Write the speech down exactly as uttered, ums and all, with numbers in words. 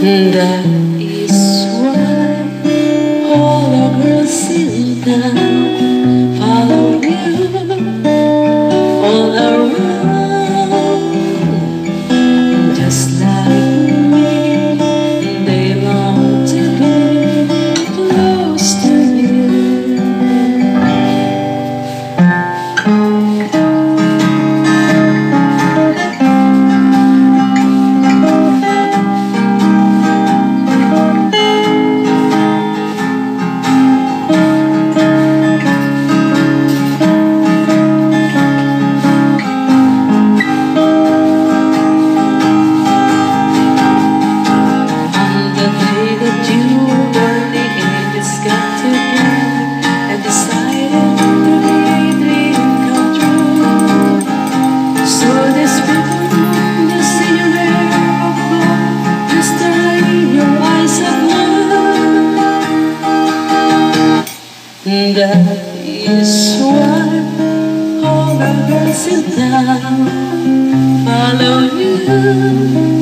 That is why all the girls in town follow you all around. Just like me, they long to be close to you. That is why all the girls in town follow you.